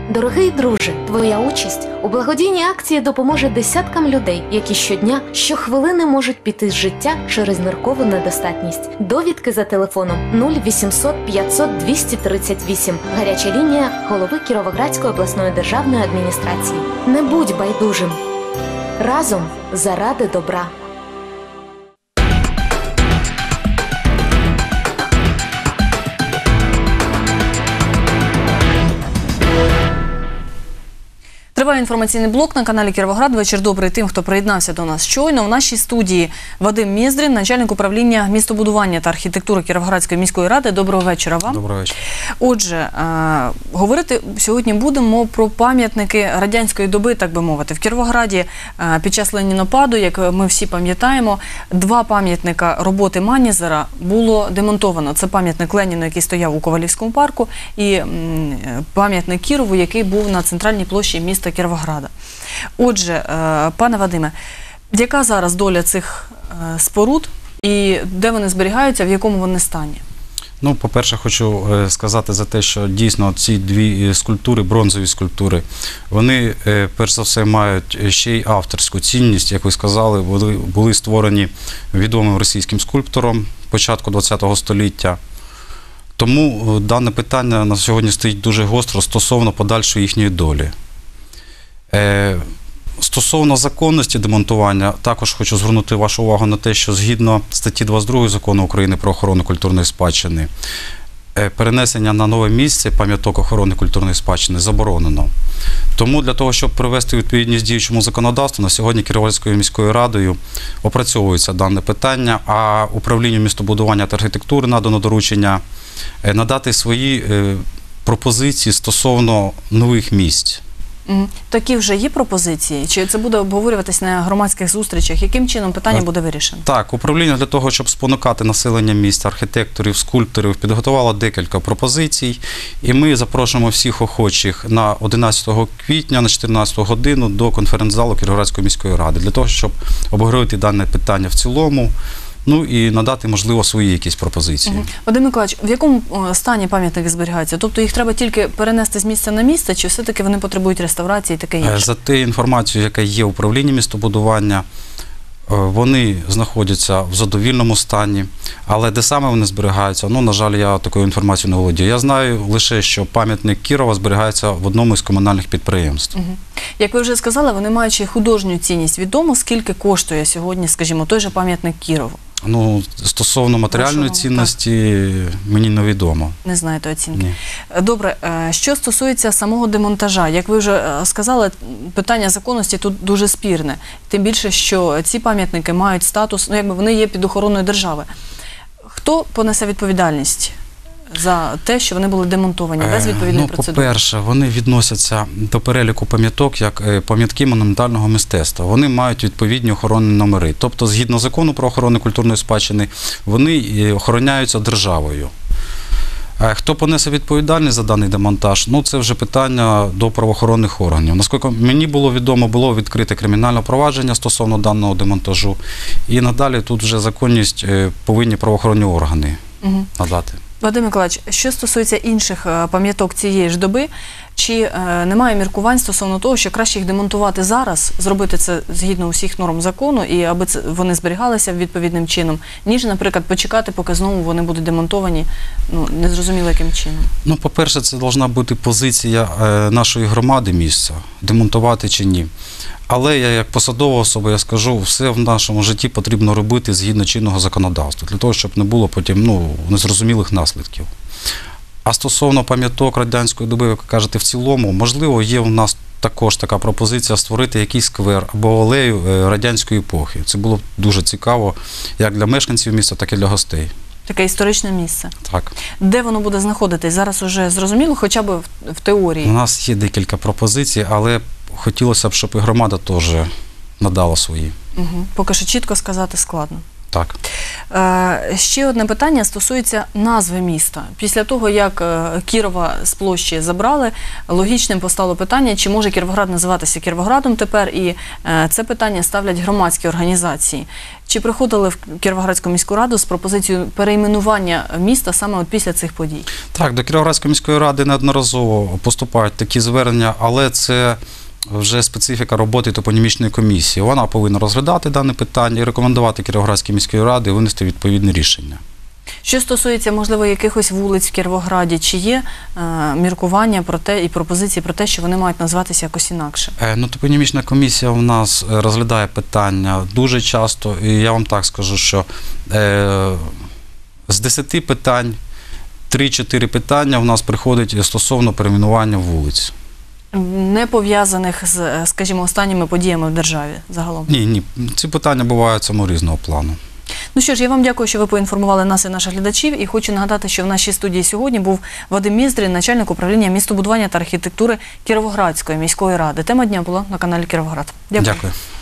Дорогий друже, твоя участь у благодійній акції допоможе десяткам людей, які щодня, щохвилини можуть піти з життя через ниркову недостатність. Довідки за телефоном 0800 500 238. Гаряча лінія голови Кіровоградської обласної державної адміністрації. Не будь байдужим. Разом заради добра. Триває інформаційний блок на каналі Кіровоград. Вечір добрий тим, хто приєднався до нас щойно. В нашій студії Вадим Мєздрін, начальник управління містобудування та архітектури Кіровоградської міської ради. Доброго вечора вам. Доброго вечора. Отже, говорити сьогодні будемо про пам'ятники радянської доби, так би мовити. В Кіровограді під час ленінопаду, як ми всі пам'ятаємо, 2 пам'ятника роботи Манізера було демонтовано. Це пам'ятник Леніну, який стояв у Ковалівському парку, і пам'ятник Кірову, який був на центральній площі міста Кіровограда. Отже, пане Вадиме, яка зараз доля цих споруд і де вони зберігаються, в якому вони стані? Ну, по-перше, хочу сказати за те, що дійсно ці 2 скульптури, бронзові скульптури, вони, перш за все, мають ще й авторську цінність. Як ви сказали, були створені відомим російським скульптором початку ХХ століття. Тому дане питання на сьогодні стоїть дуже гостро стосовно подальшої їхньої долі. Стосовно законності демонтування, також хочу звернути вашу увагу на те, що згідно статті 22 Закону України про охорону культурної спадщини, перенесення на нове місце пам'яток охорони культурної спадщини заборонено. Тому для того, щоб привести відповідність діючому законодавству, на сьогодні Кіровоградською міською радою опрацьовується дане питання, а управлінню містобудування та архітектури надано доручення надати свої пропозиції стосовно нових місць. Такі вже є пропозиції? Чи це буде обговорюватись на громадських зустрічах? Яким чином питання буде вирішено? Так, управління для того, щоб спонукати населення міста, архітекторів, скульпторів, підготувало декілька пропозицій. І ми запрошуємо всіх охочих на 11 квітня на 14 годину до конференц-залу Кіровоградської міської ради, для того, щоб обговорити дане питання в цілому. Ну і надати, можливо, свої якісь пропозиції. Вадим Миколаївич, в якому стані пам'ятники зберігаються? Тобто їх треба тільки перенести з місця на місце, чи все-таки вони потребують реставрації і таке інше? За те інформацією, яка є в управлінні містобудування, вони знаходяться в задовільному стані, але де саме вони зберігаються, ну, на жаль, я такою інформацією не володію. Я знаю лише, що пам'ятник Кірова зберігається в одному із комунальних підприємств. Як ви вже сказали, вони мають художню цінність. Відомо, скільки коштує сьогодні, скажімо, той же пам'ятник Кірову? Ну, стосовно матеріальної цінності, мені невідомо. Не знаєте оцінки? Ні. Добре, що стосується самого демонтажа, як ви вже сказали, питання законності тут дуже спірне. Тим більше, що ці пам'ятники мають статус, ну, якби вони є під охороною держави. Хто понесе відповідальність за те, що вони були демонтовані без відповідної процедури? По-перше, вони відносяться до переліку пам'яток як пам'ятки монументального мистецтва. Вони мають відповідні охоронні номери. Тобто, згідно закону про охорону культурної спадщини, вони охороняються державою. Хто понесе відповідальність за даний демонтаж? Ну, це вже питання до правоохоронних органів. Наскільки мені було відомо, було відкрите кримінальне провадження стосовно даного демонтажу. І надалі тут вже законність повинні правоохоронні органи надати. Вадим Миколаївич, що стосується інших пам'яток цієї ж доби, чи немає міркувань стосовно того, що краще їх демонтувати зараз, зробити це згідно усіх норм закону, і аби вони зберігалися відповідним чином, ніж, наприклад, почекати, поки знову вони будуть демонтовані, ну, незрозуміло яким чином? Ну, по-перше, це повинна бути позиція нашої громади місця, демонтувати чи ні. Але я, як посадова особа, я скажу, все в нашому житті потрібно робити згідно чинного законодавства, для того, щоб не було потім, ну, незрозумілих наслідків. А стосовно пам'яток радянської доби, як ви кажете, в цілому, можливо, є у нас також така пропозиція створити якийсь сквер або алею радянської епохи. Це було б дуже цікаво як для мешканців міста, так і для гостей. Таке історичне місце. Так. Де воно буде знаходитись? Зараз уже зрозуміло, хоча б в теорії? У нас є декілька пропозицій, але хотілося б, щоб і громада теж надала свої. Поки що чітко сказати складно. Так. Ще одне питання стосується назви міста. Після того, як Кірова з площі забрали, логічним постало питання, чи може Кіровоград називатися Кіровоградом тепер, і це питання ставлять громадські організації. Чи приходили в Кіровоградську міську раду з пропозицією перейменування міста саме от після цих подій? Так, до Кіровоградської міської ради неодноразово поступають такі звернення, але це вже специфіка роботи топонімічної комісії. Вона повинна розглядати дане питання і рекомендувати Кіровоградській міській раді винести відповідне рішення. Що стосується, можливо, якихось вулиць в Кіровограді, чи є міркування про те і пропозиції про те, що вони мають назватися якось інакше? Топонімічна комісія у нас розглядає питання дуже часто, і я вам так скажу, що з 10 питань 3-4 питання у нас приходить стосовно перейменування вулиць. Не пов'язаних з, скажімо, останніми подіями в державі загалом? Ні. Ці питання бувають самого різного плану. Ну що ж, я вам дякую, що ви поінформували нас і наших глядачів. І хочу нагадати, що в нашій студії сьогодні був Вадим Міздрін, начальник управління містобудування та архітектури Кіровоградської міської ради. Тема дня була на каналі Кіровоград. Дякую. Дякую.